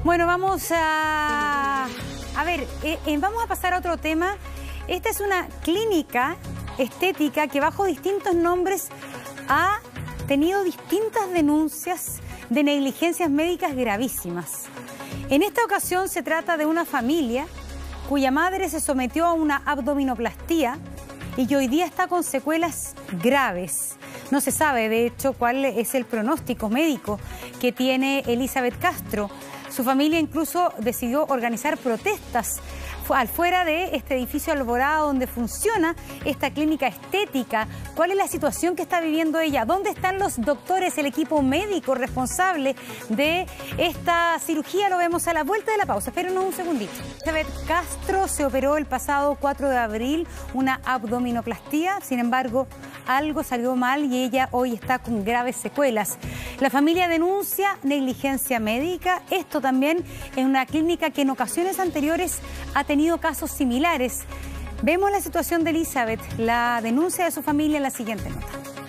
Bueno, vamos a ver, vamos a pasar a otro tema. Esta es una clínica estética que bajo distintos nombres ha tenido distintas denuncias de negligencias médicas gravísimas. En esta ocasión se trata de una familia cuya madre se sometió a una abdominoplastía y que hoy día está con secuelas graves. No se sabe, de hecho, cuál es el pronóstico médico que tiene Elizabeth Castro. Su familia incluso decidió organizar protestas afuera de este edificio Alborada donde funciona esta clínica estética. ¿Cuál es la situación que está viviendo ella? ¿Dónde están los doctores, el equipo médico responsable de esta cirugía? Lo vemos a la vuelta de la pausa. Espérenos un segundito. Elizabeth Castro se operó el pasado 4 de abril una abdominoplastía. Sin embargo, algo salió mal y ella hoy está con graves secuelas. La familia denuncia negligencia médica. Esto también en una clínica que en ocasiones anteriores ha tenido casos similares. Vemos la situación de Elizabeth, la denuncia de su familia en la siguiente nota.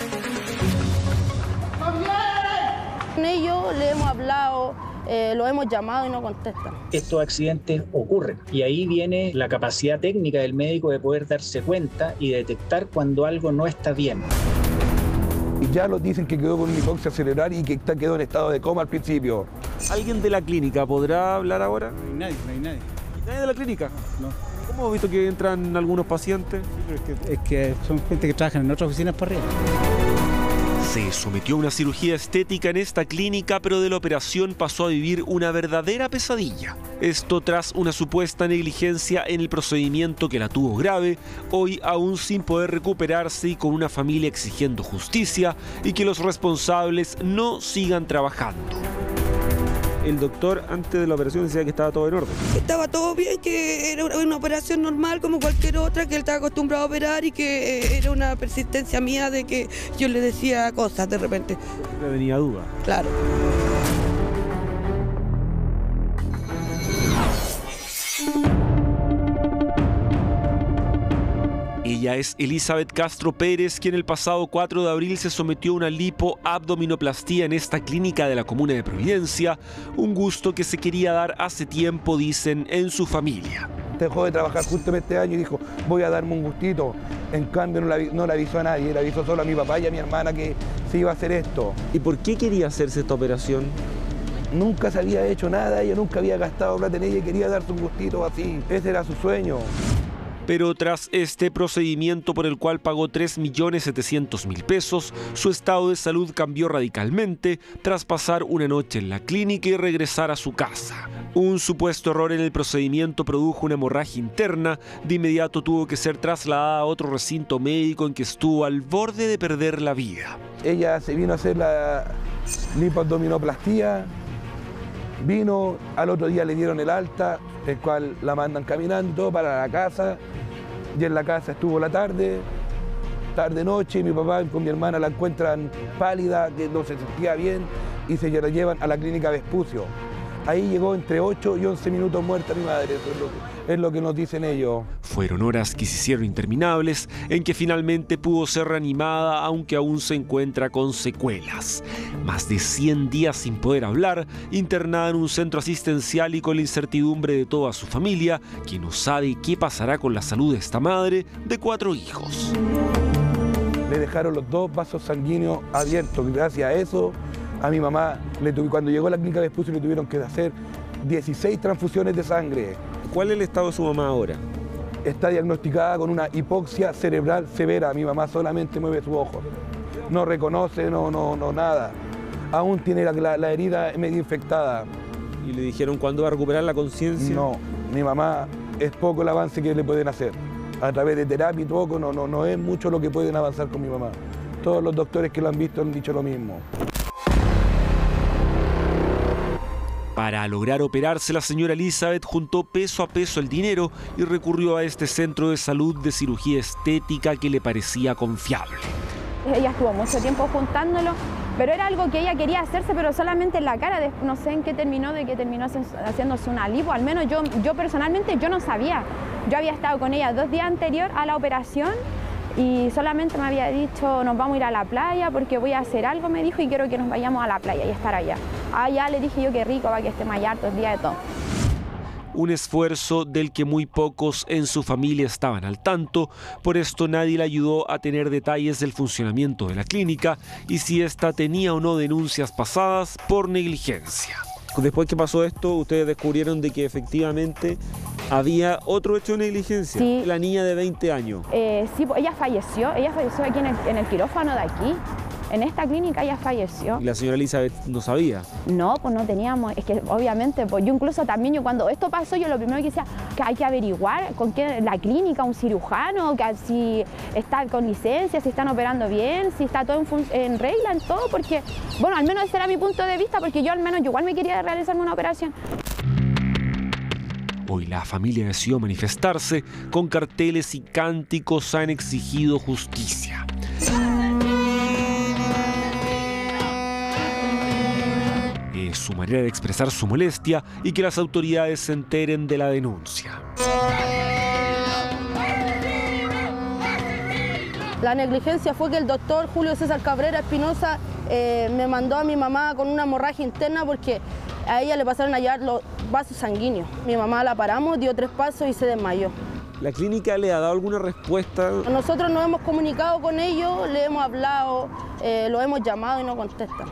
Con ellos le hemos hablado, lo hemos llamado y no contestan. Estos accidentes ocurren y ahí viene la capacidad técnica del médico de poder darse cuenta y detectar cuando algo no está bien. Y ya nos dicen que quedó con una hipoxia cerebral y que quedó en estado de coma al principio. ¿Alguien de la clínica podrá hablar ahora? No hay nadie. ¿Nadie de la clínica? No. ¿Cómo hemos visto que entran algunos pacientes? Es que son gente que trabaja en otras oficinas para arriba. Se sometió a una cirugía estética en esta clínica, pero de la operación pasó a vivir una verdadera pesadilla. Esto tras una supuesta negligencia en el procedimiento que la tuvo grave, hoy aún sin poder recuperarse y con una familia exigiendo justicia y que los responsables no sigan trabajando. El doctor antes de la operación decía que estaba todo en orden. Estaba todo bien, que era una operación normal como cualquier otra, que él estaba acostumbrado a operar y que era una persistencia mía de que yo le decía cosas de repente. Me venía duda. Claro. Ella es Elizabeth Castro Pérez, quien el pasado 4 de abril se sometió a una lipoabdominoplastía en esta clínica de la comuna de Providencia, un gusto que se quería dar hace tiempo, dicen, en su familia. Dejó de trabajar justo en este año y dijo, voy a darme un gustito. En cambio no le avisó a nadie, le avisó solo a mi papá y a mi hermana que se iba a hacer esto. ¿Y por qué quería hacerse esta operación? Nunca se había hecho nada, ella nunca había gastado plata en ella y quería darse un gustito así. Ese era su sueño. Pero tras este procedimiento por el cual pagó 3.700.000 pesos, su estado de salud cambió radicalmente tras pasar una noche en la clínica y regresar a su casa. Un supuesto error en el procedimiento produjo una hemorragia interna. De inmediato tuvo que ser trasladada a otro recinto médico en que estuvo al borde de perder la vida. Ella se vino a hacer la lipoabdominoplastía, vino, al otro día le dieron el alta, el cual la mandan caminando para la casa, y en la casa estuvo la tarde-noche, y mi papá con mi hermana la encuentran pálida, que no se sentía bien, y se la llevan a la clínica Vespucio. Ahí llegó entre 8 y 11 minutos muerta mi madre, eso es lo que nos dicen ellos. Fueron horas que se hicieron interminables, en que finalmente pudo ser reanimada, aunque aún se encuentra con secuelas. Más de 100 días sin poder hablar, internada en un centro asistencial y con la incertidumbre de toda su familia, que no sabe qué pasará con la salud de esta madre de 4 hijos. Le dejaron los 2 vasos sanguíneos abiertos, gracias a eso a mi mamá, cuando llegó a la clínica Vespucio, le tuvieron que hacer 16 transfusiones de sangre. ¿Cuál es el estado de su mamá ahora? Está diagnosticada con una hipoxia cerebral severa. Mi mamá solamente mueve su ojo. No reconoce, no nada. Aún tiene la herida medio infectada. ¿Y le dijeron cuándo va a recuperar la conciencia? No, mi mamá es poco el avance que le pueden hacer. A través de terapia y poco, no es mucho lo que pueden avanzar con mi mamá. Todos los doctores que lo han visto han dicho lo mismo. Para lograr operarse, la señora Elizabeth juntó peso a peso el dinero y recurrió a este centro de salud de cirugía estética que le parecía confiable. Ella estuvo mucho tiempo juntándolo, pero era algo que ella quería hacerse, pero solamente en la cara. No sé en qué terminó, de que terminó haciéndose una lipo. Al menos yo personalmente yo no sabía. Yo había estado con ella 2 días anterior a la operación y solamente me había dicho nos vamos a ir a la playa porque voy a hacer algo, me dijo, y quiero que nos vayamos a la playa y estar allá. Ya le dije yo qué rico, va que esté más harto el día de todo. Un esfuerzo del que muy pocos en su familia estaban al tanto, por esto nadie le ayudó a tener detalles del funcionamiento de la clínica y si ésta tenía o no denuncias pasadas por negligencia. Después que pasó esto, ustedes descubrieron de que efectivamente había otro hecho de negligencia. Sí. La niña de 20 años. Sí, ella falleció aquí en el quirófano de aquí. En esta clínica ella falleció. Y la señora Elizabeth no sabía. No, pues no teníamos, es que obviamente, pues yo incluso también, cuando esto pasó, yo lo primero que decía, que hay que averiguar con qué, la clínica, un cirujano, que si está con licencia, si están operando bien, si está todo en regla, en todo, porque, bueno, al menos ese era mi punto de vista, porque yo igual me quería realizarme una operación. Hoy la familia decidió manifestarse, con carteles y cánticos han exigido justicia. Es su manera de expresar su molestia y que las autoridades se enteren de la denuncia. La negligencia fue que el doctor Julio César Cabrera Espinosa me mandó a mi mamá con una hemorragia interna porque a ella le pasaron a llevar los vasos sanguíneos. Mi mamá la paramos, dio 3 pasos y se desmayó. ¿La clínica le ha dado alguna respuesta? Nosotros nos hemos comunicado con ellos, le hemos hablado, lo hemos llamado y no contestan.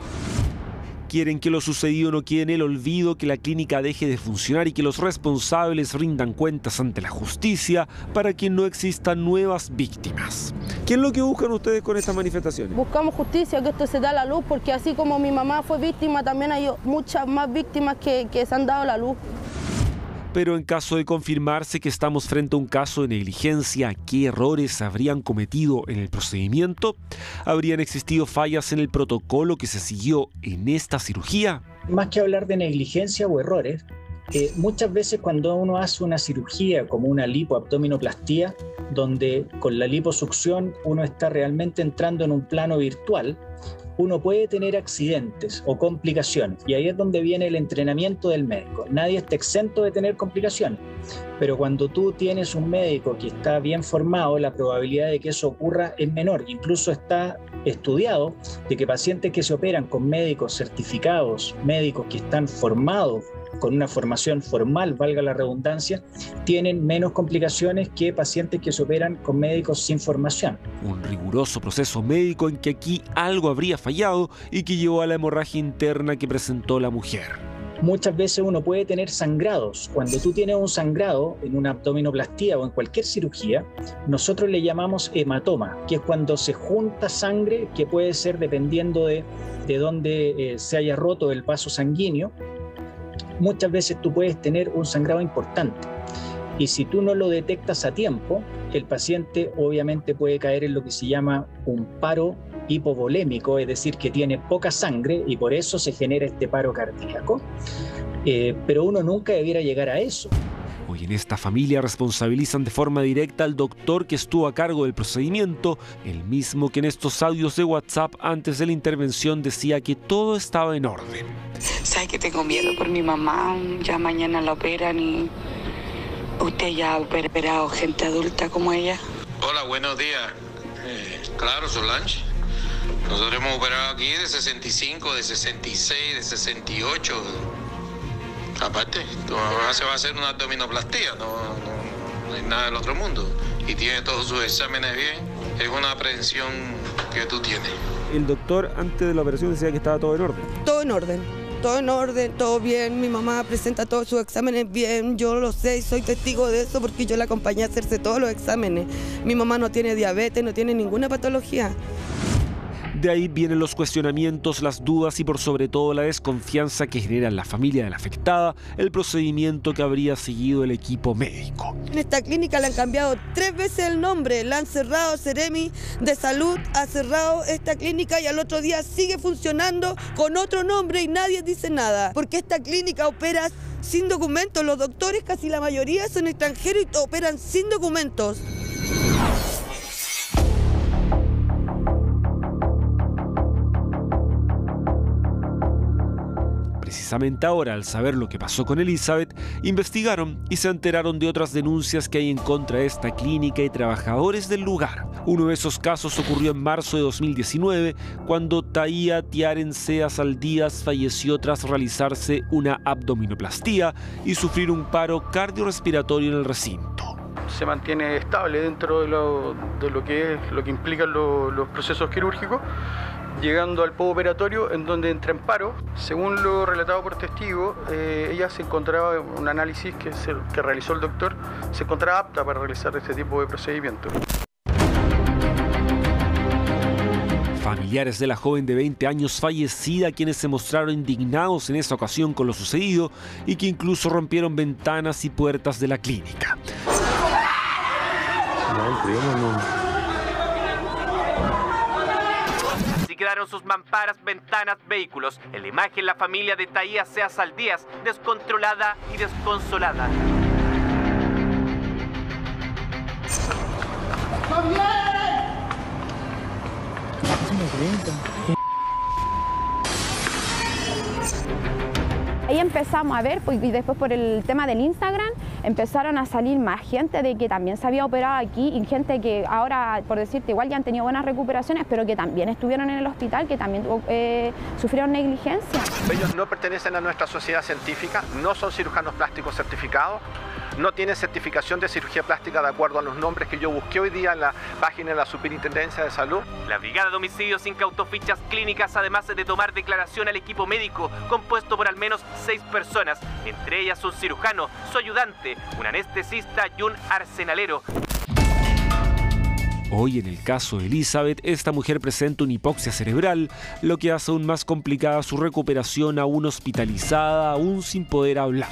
Quieren que lo sucedido no quede en el olvido, que la clínica deje de funcionar y que los responsables rindan cuentas ante la justicia para que no existan nuevas víctimas. ¿Qué es lo que buscan ustedes con estas manifestaciones? Buscamos justicia, que esto se dé a la luz, porque así como mi mamá fue víctima, también hay muchas más víctimas que se han dado a la luz. Pero en caso de confirmarse que estamos frente a un caso de negligencia, ¿qué errores habrían cometido en el procedimiento? ¿Habrían existido fallas en el protocolo que se siguió en esta cirugía? Más que hablar de negligencia o errores, muchas veces cuando uno hace una cirugía como una lipoabdominoplastía, donde con la liposucción uno está realmente entrando en un plano virtual, uno puede tener accidentes o complicaciones, y ahí es donde viene el entrenamiento del médico. Nadie está exento de tener complicaciones, pero cuando tú tienes un médico que está bien formado, la probabilidad de que eso ocurra es menor. Incluso está estudiado de que pacientes que se operan con médicos certificados, médicos que están formados con una formación formal, valga la redundancia, tienen menos complicaciones que pacientes que se operan con médicos sin formación. Un riguroso proceso médico en que aquí algo habría fallado y que llevó a la hemorragia interna que presentó la mujer. Muchas veces uno puede tener sangrados. Cuando tú tienes un sangrado en una abdominoplastía o en cualquier cirugía, nosotros le llamamos hematoma, que es cuando se junta sangre, que puede ser dependiendo de dónde se haya roto el vaso sanguíneo. Muchas veces tú puedes tener un sangrado importante y si tú no lo detectas a tiempo, el paciente obviamente puede caer en lo que se llama un paro hipovolémico, es decir, que tiene poca sangre y por eso se genera este paro cardíaco, pero uno nunca debiera llegar a eso. Hoy en esta familia responsabilizan de forma directa al doctor que estuvo a cargo del procedimiento, el mismo que en estos audios de WhatsApp antes de la intervención decía que todo estaba en orden. ¿Sabe que tengo miedo por mi mamá? Ya mañana la operan y usted ya ha operado gente adulta como ella. Hola, buenos días. Claro, Solange. Nosotros hemos operado aquí de 65, de 66, de 68. Aparte, tu mamá se va a hacer una abdominoplastía, no hay nada del otro mundo. Y tiene todos sus exámenes bien. Es una aprehensión que tú tienes. El doctor antes de la operación decía que estaba todo en orden. Todo en orden. Todo en orden, todo bien, mi mamá presenta todos sus exámenes bien, yo lo sé y soy testigo de eso porque yo la acompañé a hacerse todos los exámenes. Mi mamá no tiene diabetes, no tiene ninguna patología. De ahí vienen los cuestionamientos, las dudas y por sobre todo la desconfianza que genera en la familia de la afectada el procedimiento que habría seguido el equipo médico. En esta clínica le han cambiado 3 veces el nombre, la han cerrado, Seremi de Salud ha cerrado esta clínica y al otro día sigue funcionando con otro nombre y nadie dice nada, porque esta clínica opera sin documentos, los doctores casi la mayoría son extranjeros y operan sin documentos. Precisamente ahora, al saber lo que pasó con Elizabeth, investigaron y se enteraron de otras denuncias que hay en contra de esta clínica y trabajadores del lugar. Uno de esos casos ocurrió en marzo de 2019, cuando Taía Tiarencea Saldías falleció tras realizarse una abdominoplastía y sufrir un paro cardiorrespiratorio en el recinto. Se mantiene estable dentro de lo que implican los procesos quirúrgicos, llegando al postoperatorio en donde entra en paro. Según lo relatado por testigos, ella se encontraba, un análisis que realizó el doctor, se encontraba apta para realizar este tipo de procedimientos. Familiares de la joven de 20 años fallecida, quienes se mostraron indignados en esa ocasión con lo sucedido y que incluso rompieron ventanas y puertas de la clínica. Así quedaron sus mamparas, ventanas, vehículos. En la imagen, la familia de Taía Sea Saldías, descontrolada y desconsolada. Ahí empezamos a ver, pues, y después por el tema del Instagram empezaron a salir más gente de que también se había operado aquí y gente que ahora, por decirte, igual ya han tenido buenas recuperaciones, pero que también estuvieron en el hospital, que también sufrieron negligencia. Ellos no pertenecen a nuestra sociedad científica, no son cirujanos plásticos certificados, no tienen certificación de cirugía plástica de acuerdo a los nombres que yo busqué hoy día en la página de la Superintendencia de Salud. La Brigada de Homicidios incautó fichas clínicas, además de tomar declaración al equipo médico, compuesto por al menos 6 personas, entre ellas un cirujano, su ayudante, un anestesista y un arsenalero. Hoy, en el caso de Elizabeth, esta mujer presenta una hipoxia cerebral, lo que hace aún más complicada su recuperación, aún hospitalizada, aún sin poder hablar.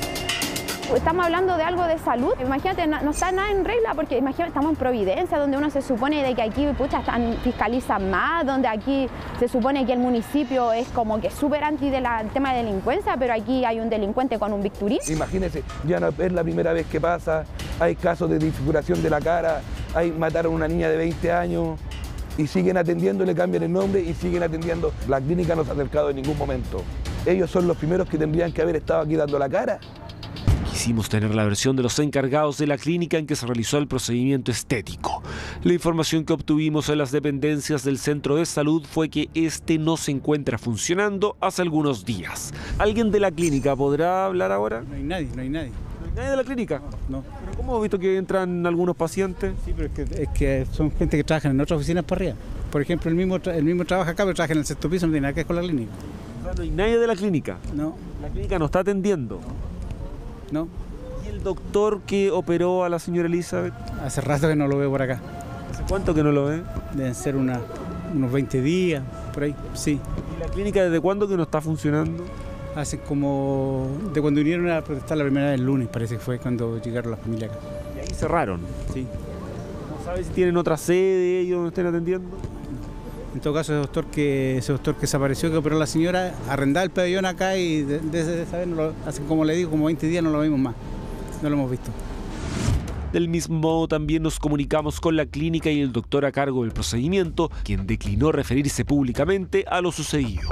Estamos hablando de algo de salud. Imagínate, no está nada en regla, porque imagínate, estamos en Providencia, donde uno se supone de que aquí fiscalizan más, donde aquí se supone que el municipio es como que súper anti del tema de delincuencia, pero aquí hay un delincuente con un bisturí. Imagínense, ya no es la primera vez que pasa, hay casos de disfiguración de la cara, mataron a una niña de 20 años y siguen atendiendo, le cambian el nombre y siguen atendiendo. La clínica no se ha acercado en ningún momento. Ellos son los primeros que tendrían que haber estado aquí dando la cara. Quisimos tener la versión de los encargados de la clínica en que se realizó el procedimiento estético. La información que obtuvimos en las dependencias del centro de salud fue que este no se encuentra funcionando hace algunos días. ¿Alguien de la clínica podrá hablar ahora? No hay nadie. ¿No hay nadie de la clínica? No. ¿Pero cómo he visto que entran algunos pacientes? Sí, pero es que son gente que trabajan en otras oficinas para arriba. Por ejemplo, el mismo trabaja acá, pero trabaja en el sexto piso, no tiene nada que ver con la clínica. ¿No hay nadie de la clínica? No. ¿La clínica no está atendiendo? No. ¿Y el doctor que operó a la señora Elizabeth? Hace rato que no lo veo por acá. ¿Hace cuánto que no lo ve? Deben ser unos 20 días, por ahí, sí. ¿Y la clínica desde cuándo que no está funcionando? Hace como... de cuando vinieron a protestar la primera vez el lunes, parece que fue cuando llegaron las familias acá. ¿Y ahí cerraron? Sí. ¿No sabes si tienen otra sede ellos donde estén atendiendo? En todo caso, ese doctor que desapareció, que operó a la señora, arrendaba el pabellón acá y desde esa vez, hace como le digo, como 20 días no lo vimos más. No lo hemos visto. Del mismo modo, también nos comunicamos con la clínica y el doctor a cargo del procedimiento, quien declinó referirse públicamente a lo sucedido.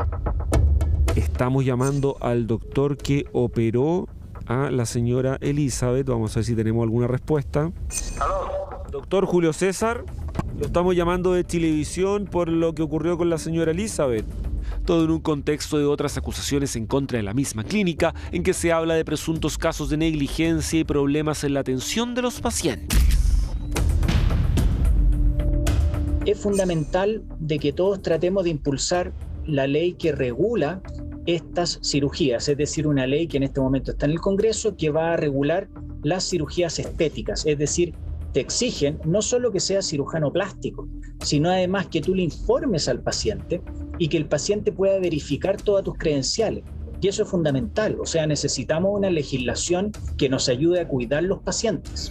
Estamos llamando al doctor que operó a la señora Elizabeth. Vamos a ver si tenemos alguna respuesta. ¿Aló? Doctor Julio César, lo estamos llamando de Chilevisión por lo que ocurrió con la señora Elizabeth. Todo en un contexto de otras acusaciones en contra de la misma clínica, en que se habla de presuntos casos de negligencia y problemas en la atención de los pacientes. Es fundamental de que todos tratemos de impulsar la ley que regula estas cirugías, es decir, una ley que en este momento está en el Congreso que va a regular las cirugías estéticas, es decir, te exigen no solo que seas cirujano plástico, sino además que tú le informes al paciente y que el paciente pueda verificar todas tus credenciales. Y eso es fundamental, o sea, necesitamos una legislación que nos ayude a cuidar los pacientes.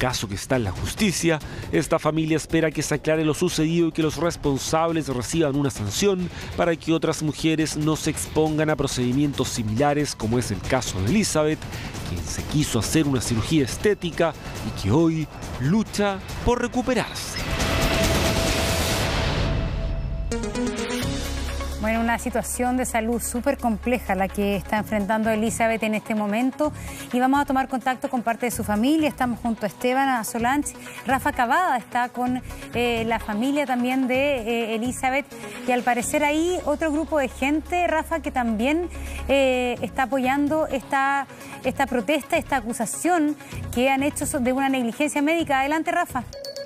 caso que está en la justicia. Esta familia espera que se aclare lo sucedido y que los responsables reciban una sanción para que otras mujeres no se expongan a procedimientos similares, como es el caso de Elizabeth, quien se quiso hacer una cirugía estética y que hoy lucha por recuperarse. Bueno, una situación de salud súper compleja la que está enfrentando Elizabeth en este momento, y vamos a tomar contacto con parte de su familia. Estamos junto a Esteban, a Solange. Rafa Cavada está con la familia también de Elizabeth, y al parecer ahí otro grupo de gente, Rafa, que también está apoyando esta protesta, esta acusación que han hecho de una negligencia médica. Adelante, Rafa.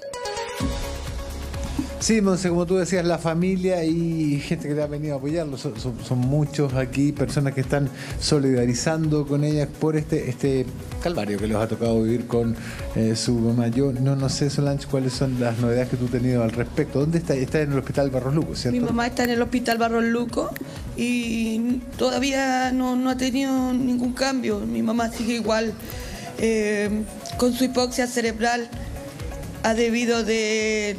Sí, Monse, como tú decías, la familia y gente que te ha venido a apoyarlo, son muchos aquí, personas que están solidarizando con ellas por este calvario que les ha tocado vivir con su mamá. Yo no sé, Solange, cuáles son las novedades que tú has tenido al respecto. ¿Dónde está? Está en el Hospital Barros Luco, ¿cierto? Mi mamá está en el Hospital Barros Luco y todavía no ha tenido ningún cambio. Mi mamá sigue igual con su hipoxia cerebral. Debido de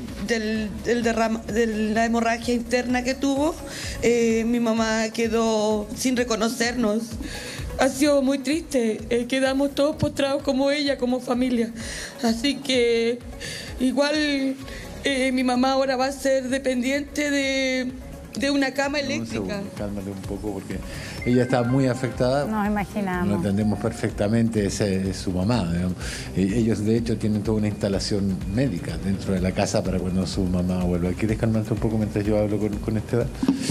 la hemorragia interna que tuvo, mi mamá quedó sin reconocernos. Ha sido muy triste, quedamos todos postrados como ella, como familia. Así que igual mi mamá ahora va a ser dependiente de una cama eléctrica. Cálmate un poco porque ella está muy afectada. Nos imaginamos. Lo entendemos perfectamente, es su mamá. Digamos. Ellos de hecho tienen toda una instalación médica dentro de la casa para cuando su mamá vuelva. ¿Quieres calmarte un poco mientras yo hablo con Esteban?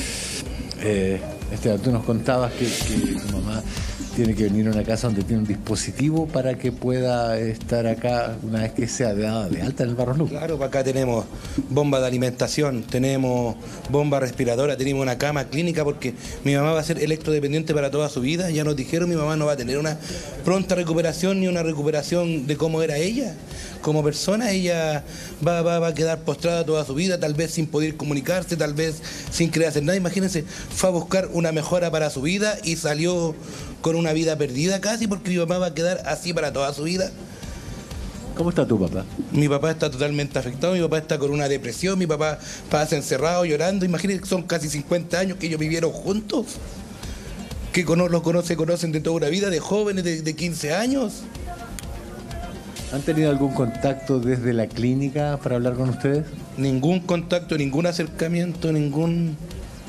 Esteban, tú nos contabas que tu mamá tiene que venir a una casa donde tiene un dispositivo para que pueda estar acá una vez que sea dada de alta en el Barros Luco. Claro, acá tenemos bomba de alimentación, tenemos bomba respiradora, tenemos una cama clínica porque mi mamá va a ser electrodependiente para toda su vida. Ya nos dijeron, mi mamá no va a tener una pronta recuperación ni una recuperación de cómo era ella. Como persona, ella va a quedar postrada toda su vida, tal vez sin poder comunicarse, tal vez sin querer hacer nada. Imagínense, fue a buscar una mejora para su vida y salió con una vida perdida casi, porque mi papá va a quedar así para toda su vida. ¿Cómo está tu papá? Mi papá está totalmente afectado, mi papá está con una depresión, mi papá pasa encerrado llorando. Imagínense, son casi 50 años que ellos vivieron juntos, que se conocen de toda una vida, de jóvenes de 15 años. ¿Han tenido algún contacto desde la clínica para hablar con ustedes? Ningún contacto, ningún acercamiento, ninguna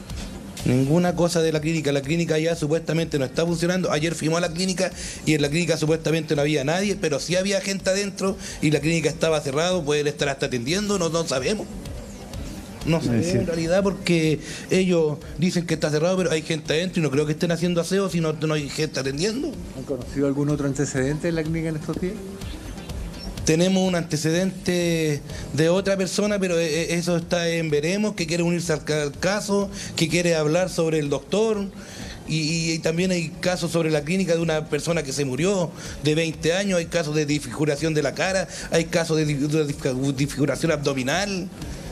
cosa de la clínica. La clínica ya supuestamente no está funcionando. Ayer fuimos a la clínica y en la clínica supuestamente no había nadie, pero sí había gente adentro y la clínica estaba cerrada. Pueden estar hasta atendiendo, no sabemos. No sabemos en realidad porque ellos dicen que está cerrado, pero hay gente adentro y no creo que estén haciendo aseo si no hay gente atendiendo. ¿Han conocido algún otro antecedente en la clínica en estos días? Tenemos un antecedente de otra persona, pero eso está en veremos, que quiere unirse al caso, que quiere hablar sobre el doctor. Y también hay casos sobre la clínica de una persona que se murió de 20 años, hay casos de disfiguración de la cara, hay casos de disfiguración abdominal.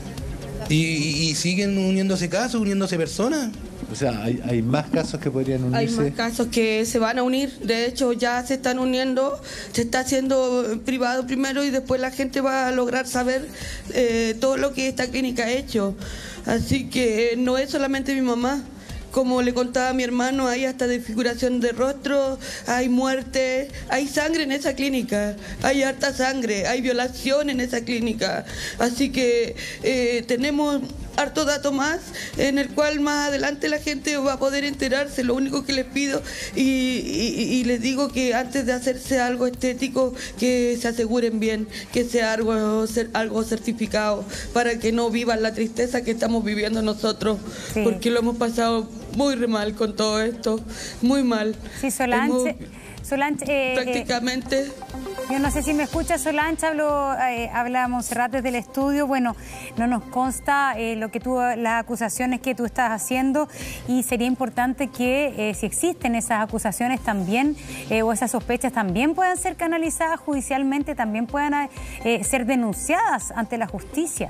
Y siguen uniéndose casos, uniéndose personas. O sea, hay más casos que podrían unirse. Hay más casos que se van a unir. De hecho, ya se están uniendo. Se está haciendo privado primero y después la gente va a lograr saber todo lo que esta clínica ha hecho. Así que no es solamente mi mamá. Como le contaba a mi hermano, hay hasta desfiguración de rostro, hay muerte, hay sangre en esa clínica, hay harta sangre, hay violación en esa clínica. Así que tenemos harto dato más en el cual más adelante la gente va a poder enterarse. Lo único que les pido y les digo que antes de hacerse algo estético, que se aseguren bien, que sea algo certificado, para que no vivan la tristeza que estamos viviendo nosotros, porque lo hemos pasado muy mal con todo esto, muy mal. Sí, Solange, prácticamente... Yo no sé si me escucha, Solange, habla Montserrat desde el estudio. Bueno, no nos consta las acusaciones que tú estás haciendo y sería importante que si existen esas acusaciones también o esas sospechas también puedan ser canalizadas judicialmente, también puedan ser denunciadas ante la justicia.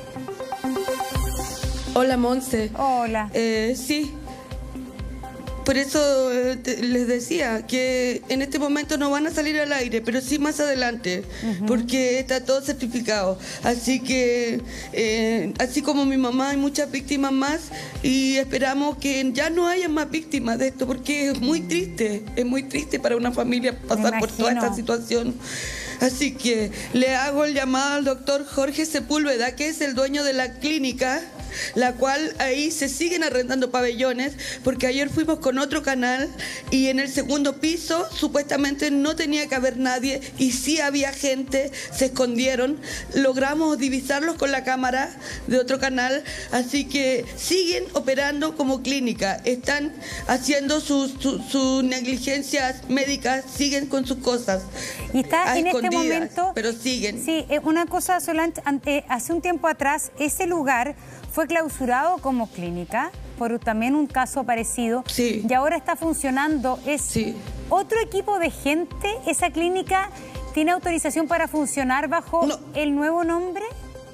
Hola, Monse. Hola. Sí. Por eso les decía que en este momento no van a salir al aire, pero sí más adelante, porque está todo certificado. Así que, así como mi mamá, hay muchas víctimas más y esperamos que ya no haya más víctimas de esto, porque es muy triste para una familia pasar por toda esta situación. Así que le hago el llamado al doctor Jorge Sepúlveda, que es el dueño de la clínica, la cual ahí se siguen arrendando pabellones, porque ayer fuimos con otro canal y en el segundo piso supuestamente no tenía que haber nadie y sí había gente, se escondieron, logramos divisarlos con la cámara de otro canal, así que siguen operando como clínica, están haciendo sus negligencias médicas, siguen con sus cosas. Y está en este momento, pero siguen. Sí, una cosa, Solange, hace un tiempo atrás ese lugar fue clausurado como clínica por también un caso parecido, y ahora está funcionando. ¿Es otro equipo de gente? ¿Esa clínica tiene autorización para funcionar bajo el nuevo nombre?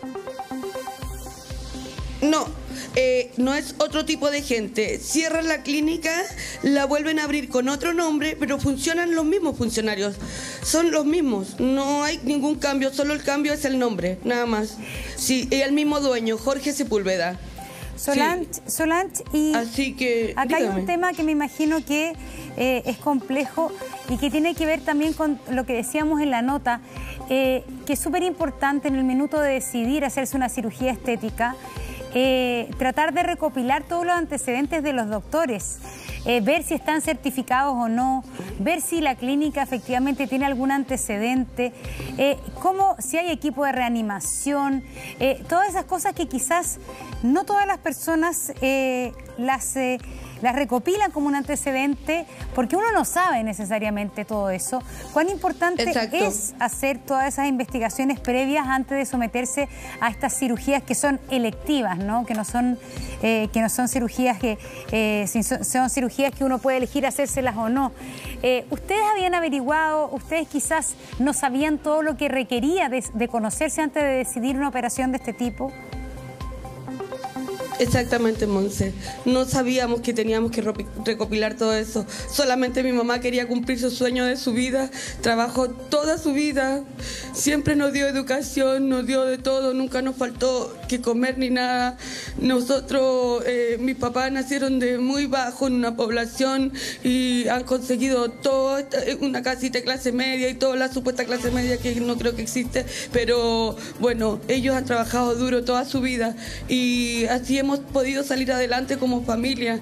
No, no es otro tipo de gente. Cierran la clínica, la vuelven a abrir con otro nombre, pero funcionan los mismos funcionarios. Son los mismos, no hay ningún cambio, solo el cambio es el nombre, nada más. Sí, y el mismo dueño, Jorge Sepúlveda. Solange, y así que, acá hay un tema que me imagino que es complejo y que tiene que ver también con lo que decíamos en la nota, que es súper importante en el minuto de decidir hacerse una cirugía estética, tratar de recopilar todos los antecedentes de los doctores, ver si están certificados o no, ver si la clínica efectivamente tiene algún antecedente, si hay equipo de reanimación, todas esas cosas que quizás no todas las personas las recopilan como un antecedente, porque uno no sabe necesariamente todo eso. ¿Cuán importante es hacer todas esas investigaciones previas antes de someterse a estas cirugías que son electivas, ¿no? Que no son cirugías son cirugías que uno puede elegir hacérselas o no? ¿Ustedes habían averiguado, ustedes quizás no sabían todo lo que requería de conocerse antes de decidir una operación de este tipo? Exactamente, Monse. No sabíamos que teníamos que recopilar todo eso. Solamente mi mamá quería cumplir su sueño de su vida. Trabajó toda su vida. Siempre nos dio educación, nos dio de todo. Nunca nos faltó que comer ni nada. Nosotros, mis papás nacieron de muy bajo en una población y han conseguido todo, una casita de clase media y toda la supuesta clase media que no creo que existe. Pero bueno, ellos han trabajado duro toda su vida y así hemos podido salir adelante como familia.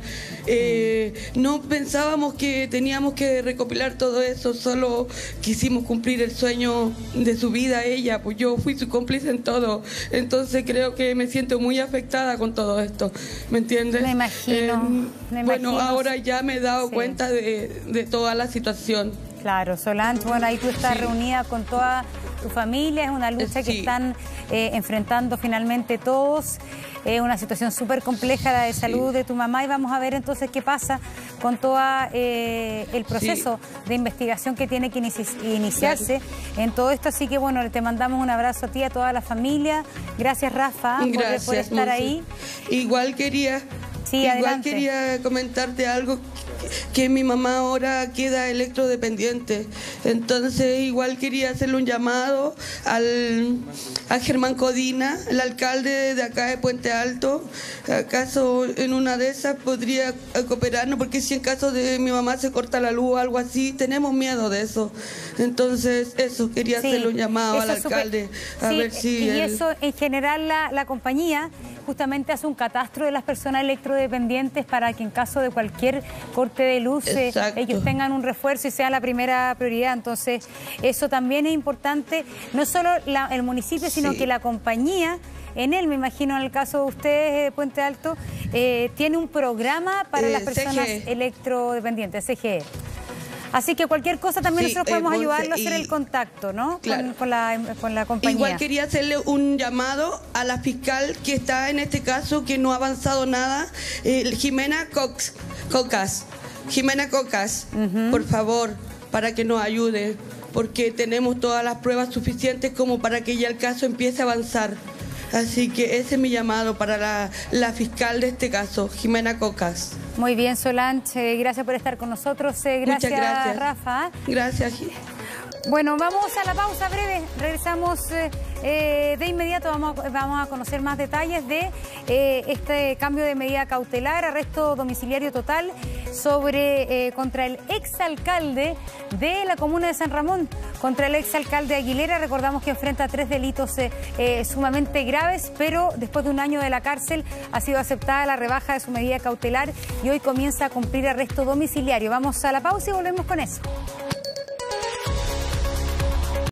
No pensábamos que teníamos que recopilar todo eso, solo quisimos cumplir el sueño de su vida ella, pues yo fui su cómplice en todo, entonces creo que me siento muy afectada con todo esto, ¿me entiendes? Me imagino. Bueno, ahora ya me he dado cuenta de toda la situación. Claro, Solange, bueno, ahí tú estás reunida con toda tu familia, es una lucha que están enfrentando finalmente todos, es una situación súper compleja la de salud de tu mamá y vamos a ver entonces qué pasa con todo el proceso de investigación que tiene que iniciarse en todo esto, así que bueno, te mandamos un abrazo a ti, a toda la familia, gracias Rafa por estar ahí. Igual quería comentarte algo, que mi mamá ahora queda electrodependiente, entonces igual quería hacerle un llamado a Germán Codina, el alcalde de acá de Puente Alto, acaso en una de esas podría cooperarnos, porque si en caso de mi mamá se corta la luz o algo así, tenemos miedo de eso, entonces eso, quería hacerle un llamado al alcalde, a ver si... Y eso en general la compañía justamente hace un catastro de las personas electrodependientes para que en caso de cualquier corte de luz ellos tengan un refuerzo y sea la primera prioridad. Entonces eso también es importante, no solo el municipio, sino que la compañía en él, me imagino en el caso de ustedes de Puente Alto, tiene un programa para las personas electrodependientes, CGE. Así que cualquier cosa también nosotros podemos ayudarlo a hacer el contacto, ¿no? Claro. Con la compañía. Igual quería hacerle un llamado a la fiscal que está en este caso, que no ha avanzado nada, Jimena Cocas. Jimena Cocas, por favor, para que nos ayude, porque tenemos todas las pruebas suficientes como para que ya el caso empiece a avanzar. Así que ese es mi llamado para la fiscal de este caso, Jimena Cocas. Muy bien, Solange, gracias por estar con nosotros. Muchas gracias, Rafa. Gracias. Bueno, vamos a la pausa breve. Regresamos de inmediato. Vamos a conocer más detalles de este cambio de medida cautelar, arresto domiciliario total contra el exalcalde de la comuna de San Ramón, contra el exalcalde Aguilera. Recordamos que enfrenta 3 delitos sumamente graves, pero después de un año de la cárcel ha sido aceptada la rebaja de su medida cautelar y hoy comienza a cumplir arresto domiciliario. Vamos a la pausa y volvemos con eso.